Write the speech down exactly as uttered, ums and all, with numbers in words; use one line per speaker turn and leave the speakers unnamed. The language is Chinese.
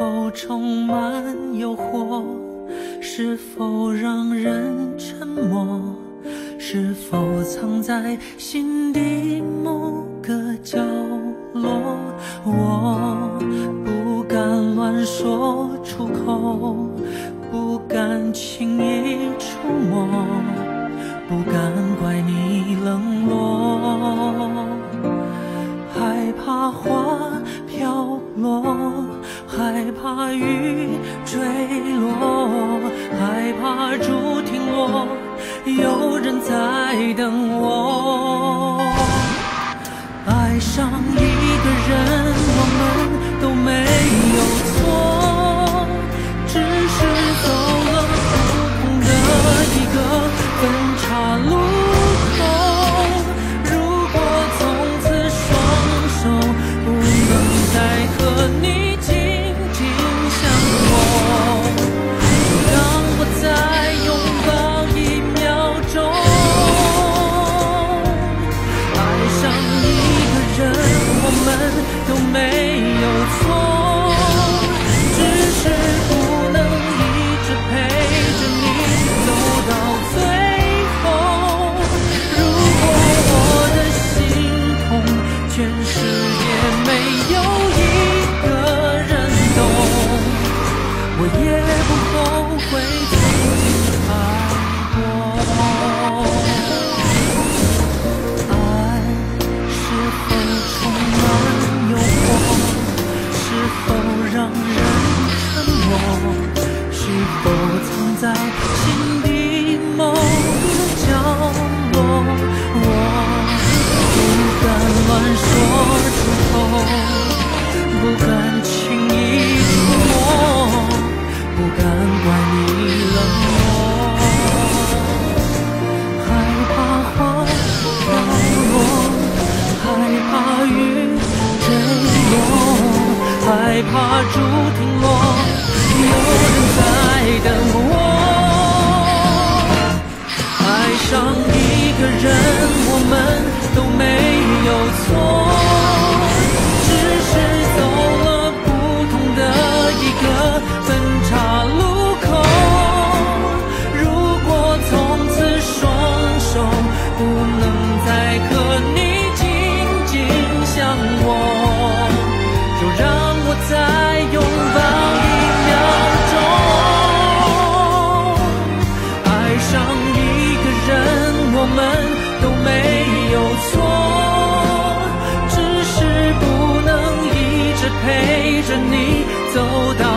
否充满诱惑？是否让人沉默？是否藏在心底某个角落？我不敢乱说出口，不敢轻易触摸，不敢怪你冷落，害怕花飘落，害怕雨坠落，害怕竹停落，有人在等我。爱上一个人，我们都没有错，只是走了不同的一个分岔路口。如果从此双手不能再和你紧紧相握，就让我再拥抱一秒钟。爱上一个人，我们都没有错，只是不能一直陪着你走到最后。如果我的心痛，全世界没有一个人懂，我也不后悔曾经爱过。爱是否充满诱惑？是否让人沉默？是否藏在心底某个角落？我不敢乱说出口，不敢轻易触摸，不敢怪你冷漠，害怕花飘落，害怕雨坠落，害怕竹停落，有人在等我。爱上一个人，我们都没有错，只是走了不同的一个分岔路口。如果从此双手不能再和你紧紧相握，就让我再拥抱一秒钟。爱上一个人，我们都没有错，只是不能一直陪着你走到